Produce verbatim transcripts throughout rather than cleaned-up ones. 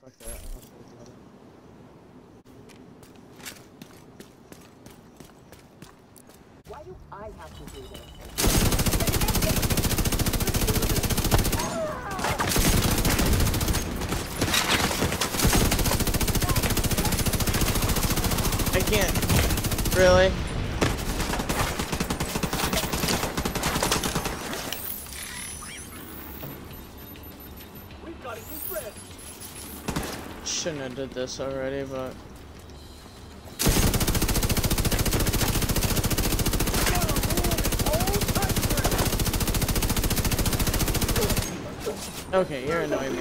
Fuck that. I'll forget about it. Why do I have to do this? I can't. Really? We've got a new friend. Shouldn't have did this already, but okay, you're annoying me.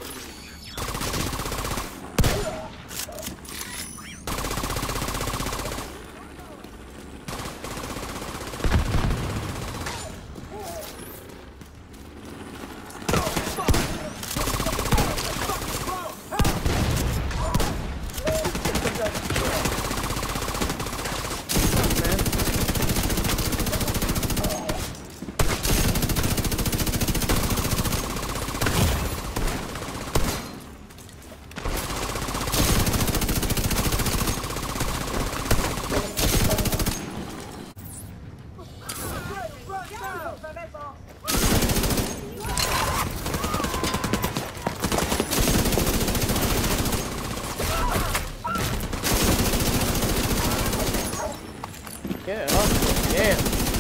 Yeah, oh, yeah.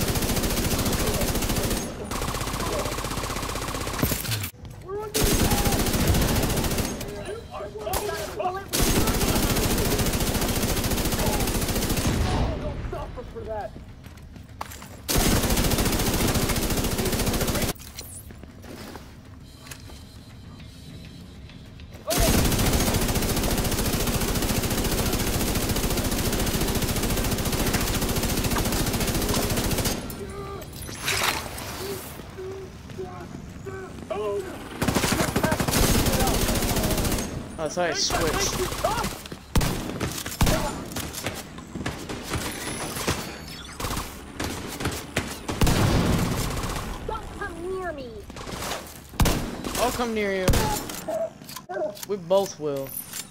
Don't suffer for that. I thought I switched. Don't come near me. I'll come near you. We both will.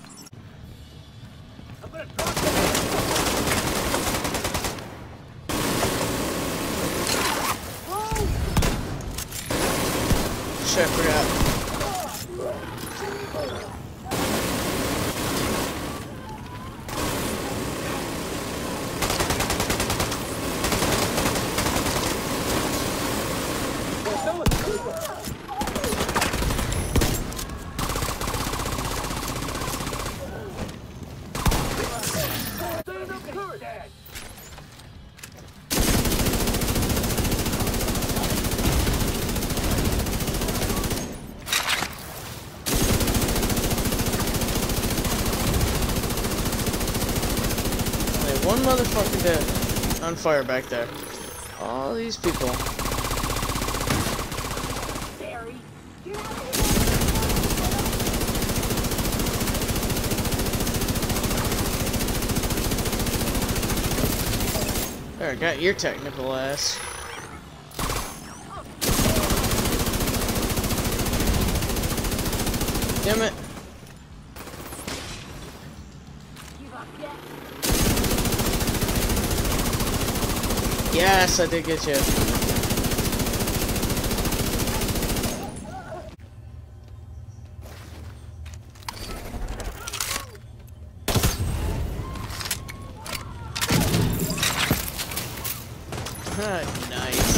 I'm gonna drop you. Shit, I forgot. One motherfucker dead. On fire back there. All these people. Barry, get out of There, I got your technical ass. Damn it. Yes, I did get you. Ah, nice.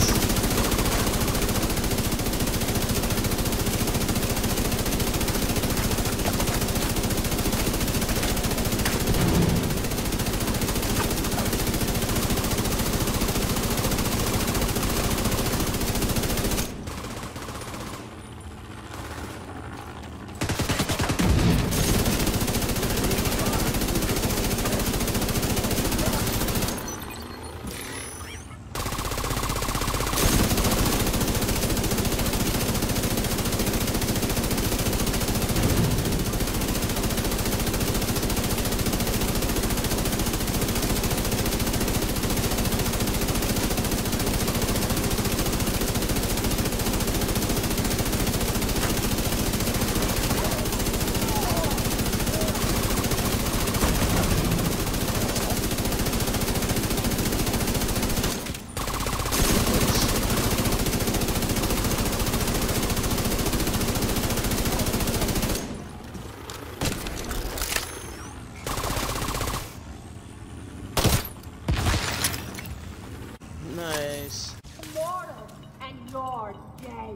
day.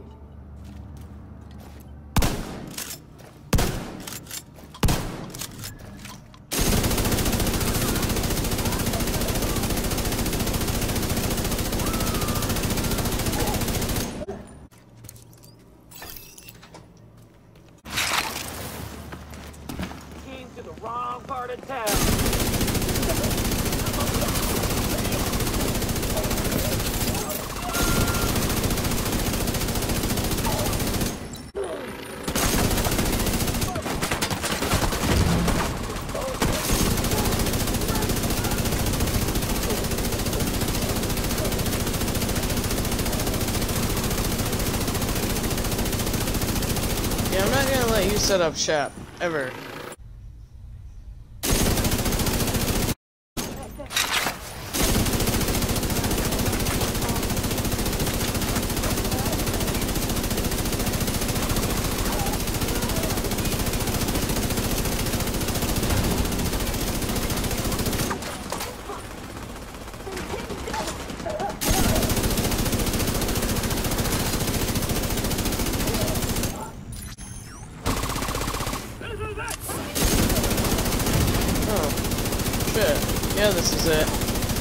Came to the wrong part of town. Yeah, I'm not gonna let you set up shop ever. Yeah, this is it.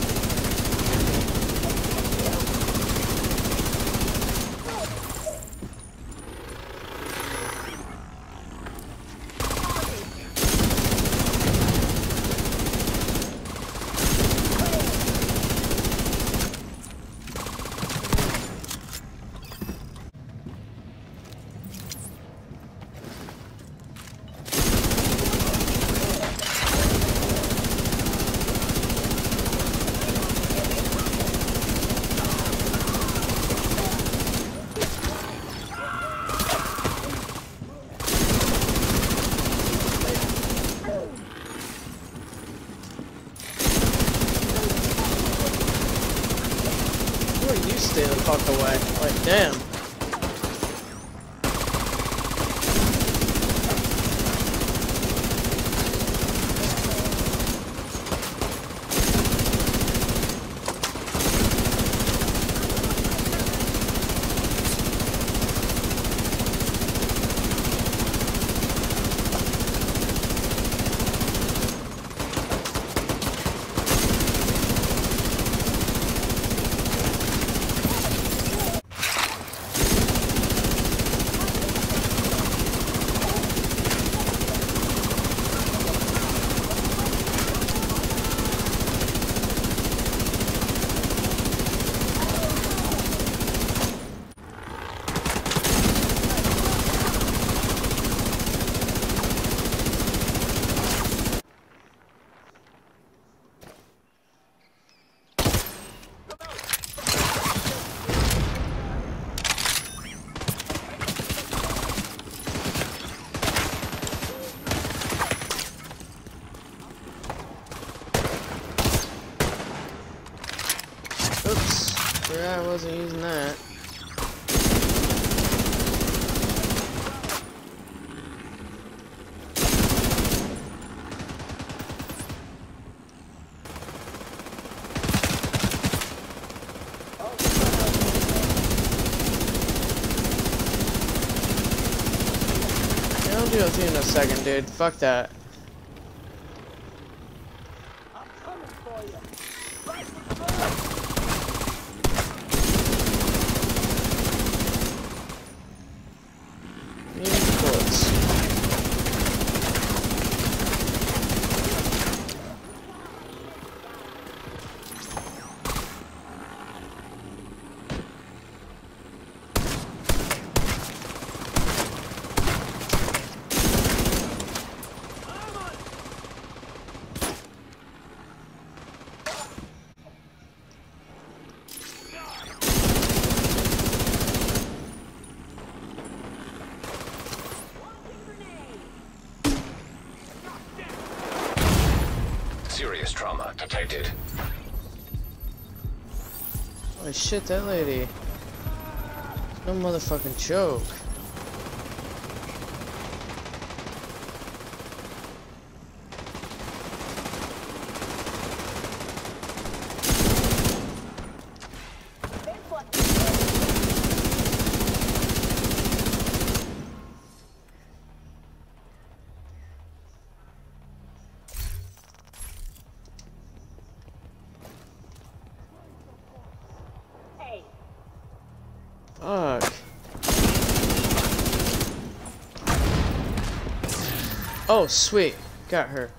You stay the fuck away. Like, damn. Oops. Yeah, I wasn't using that. Yeah, I'll do it with you in a second, dude. Fuck that. I'm coming for you. Use bullets. Serious trauma detected. Holy shit, that lady. No motherfucking joke. Fuck. Oh, sweet. Got her.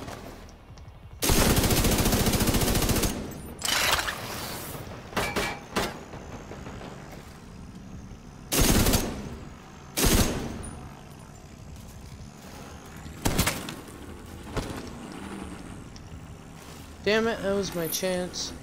Damn it, that was my chance.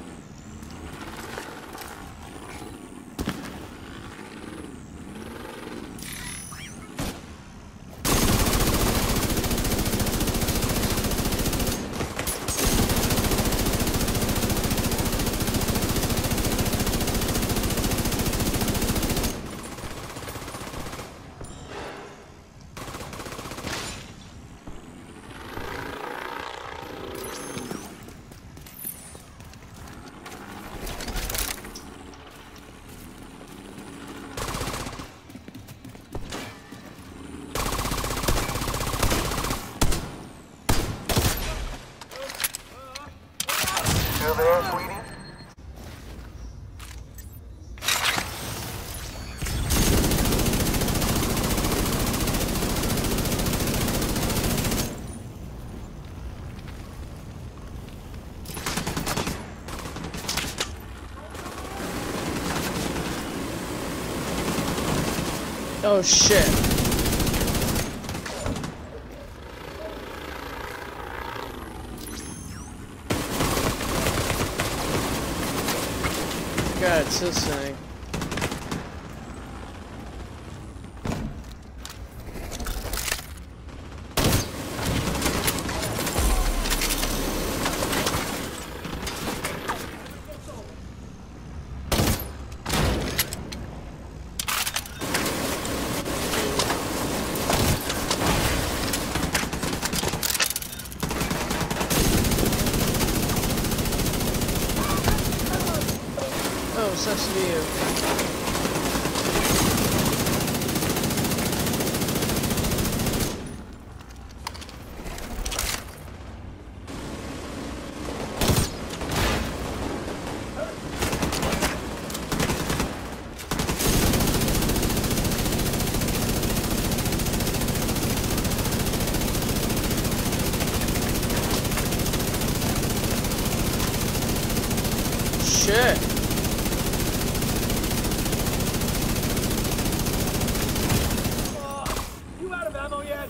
Still there, sweetie? Oh shit. God, it's this thing. Oh, sucks to be you. Shit. You out of ammo yet?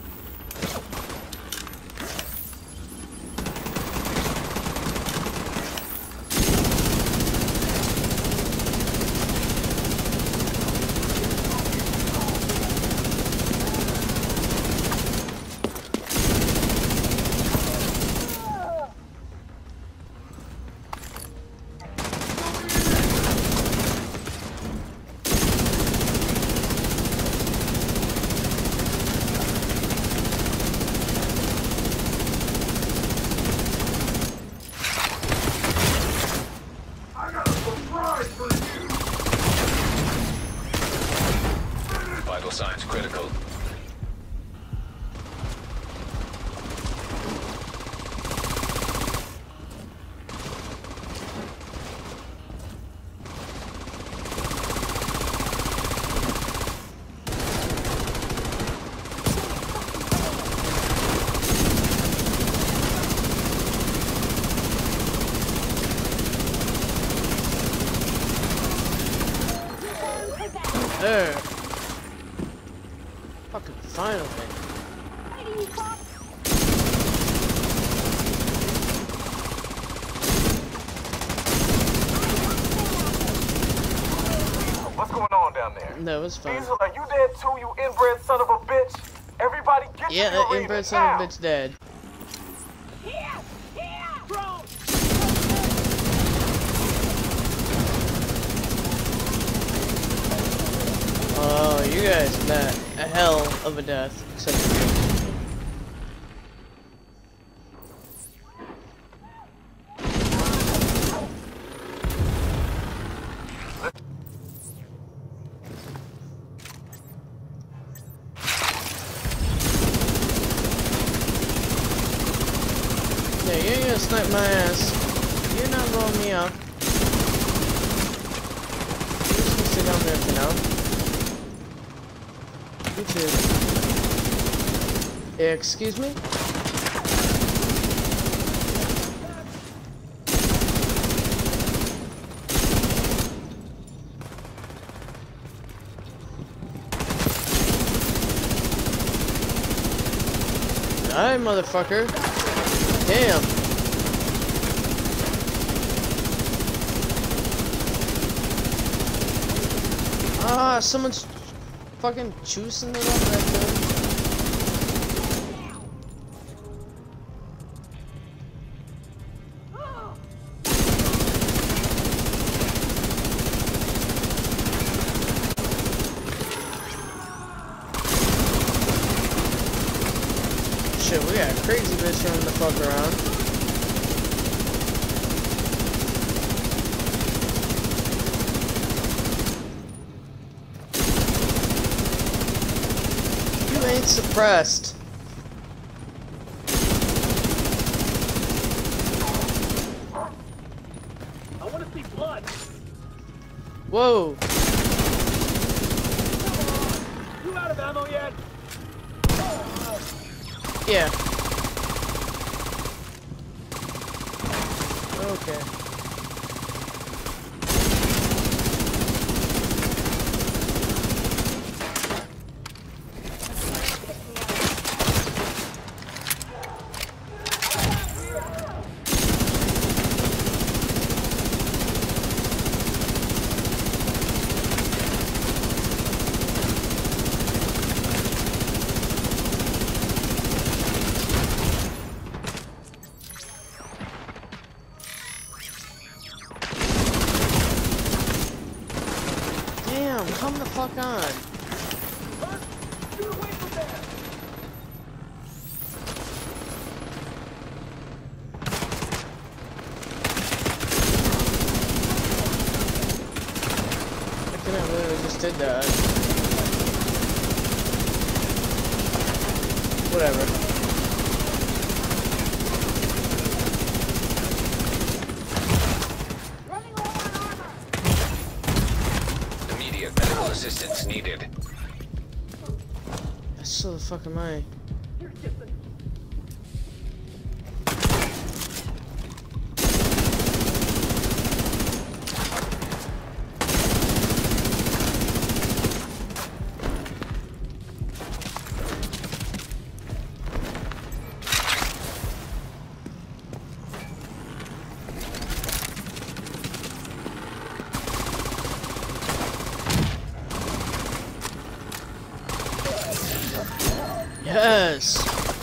Vital signs critical. There. Fucking finally. What's going on down there? That was fun. Diesel, are you dead too, you inbred son of a bitch? Everybody get Yeah, to your that arena inbred son of now. a bitch dead. Here! Here! Drone! Oh, you guys met a hell of a death, except for you. Yeah, you ain't gonna snipe my ass. You're not blowing me up. You're just gonna sit down there and to. Excuse me? Die, motherfucker. Damn. Ah, someone's fucking choosing it up right there. Shit, we got a crazy bitch running the fuck around. You ain't suppressed. I want to see blood. Whoa. You out of ammo yet? Yeah. Okay. Damn, come the fuck on. Get away from there. I think I literally just did that. Whatever. Running low on armor. Immediate medical assistance needed. So the fuck am I? Here's Gibson. Yes.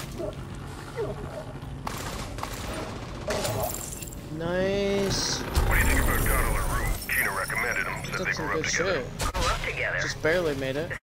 Nice. What do you think about Connell and Rue? Gina recommended them, said they That's some grew up good together. shit. Just barely made it.